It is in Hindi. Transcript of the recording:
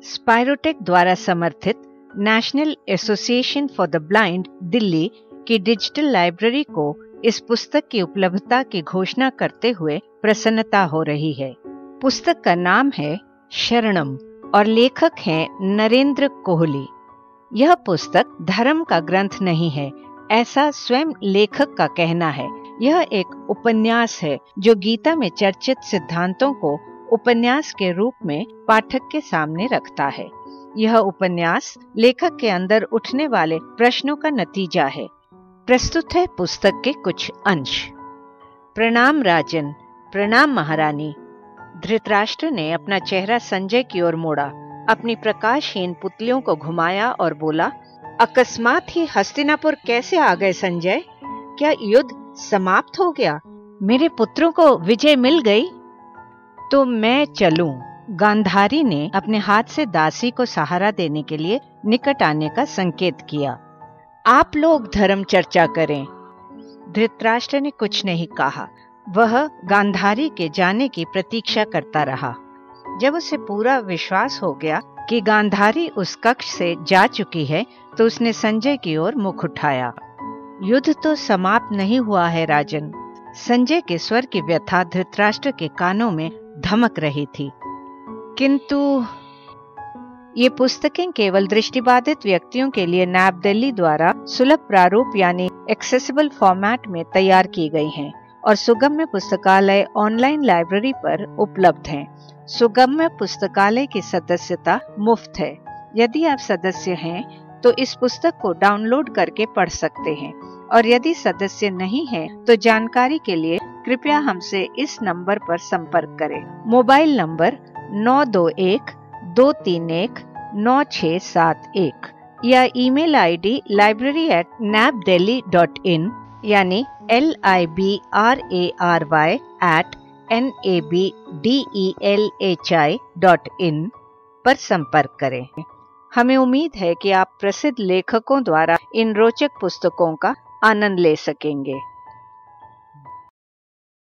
स्पायरोटेक द्वारा समर्थित national association for the blind Delhi की डिजिटल लाइब्रेरी को इस पुस्तक की उपलब्धता की घोषणा करते हुए प्रसन्नता हो रही है। पुस्तक का नाम है शरणम और लेखक हैं नरेंद्र कोहली। यह पुस्तक धर्म का ग्रंथ नहीं है, ऐसा स्वयं लेखक का कहना है। यह एक उपन्यास है जो गीता में चर्चित सिद्धांतों को उपन्यास के रूप में पाठक के सामने रखता है। यह उपन्यास लेखक के अंदर उठने वाले प्रश्नों का नतीजा है। प्रस्तुत है पुस्तक के कुछ अंश। प्रणाम राजन, प्रणाम महारानी। धृतराष्ट्र ने अपना चेहरा संजय की ओर मोड़ा, अपनी प्रकाशहीन पुतलियों को घुमाया और बोला, अकस्मात ही हस्तिनापुर कैसे आ गए संजय? क्या युद्ध समाप्त हो गया? मेरे पुत्रों को विजय मिल गई? तो मैं चलूं। गांधारी ने अपने हाथ से दासी को सहारा देने के लिए निकट आने का संकेत किया। आप लोग धर्म चर्चा करें। धृतराष्ट्र ने कुछ नहीं कहा। वह गांधारी के जाने की प्रतीक्षा करता रहा। जब उसे पूरा विश्वास हो गया कि गांधारी उस कक्ष से जा चुकी है, तो उसने संजय की ओर मुख उठाया। युद्ध तो समाप्त नहीं हुआ है राजन। संजय के स्वर की व्यथा धृतराष्ट्र के कानों में धमक रही थी। किंतु ये पुस्तकें केवल दृष्टिबाधित व्यक्तियों के लिए नैब दिल्ली द्वारा सुलभ प्रारूप यानी एक्सेसिबल फॉर्मेट में तैयार की गई हैं और सुगम्य पुस्तकालय ऑनलाइन लाइब्रेरी पर उपलब्ध हैं। सुगम्य पुस्तकालय की सदस्यता मुफ्त है। यदि आप सदस्य हैं तो इस पुस्तक को डाउनलोड करके पढ़ सकते हैं, और यदि सदस्य नहीं हैं तो जानकारी के लिए कृपया हमसे इस नंबर पर संपर्क करें। मोबाइल नंबर 9212319671 या ईमेल आईडी library@nabdelhi.in यानी library@nabdelhi.in पर संपर्क करें। हमें उम्मीद है कि आप प्रसिद्ध लेखकों द्वारा इन रोचक पुस्तकों का आनंद ले सकेंगे।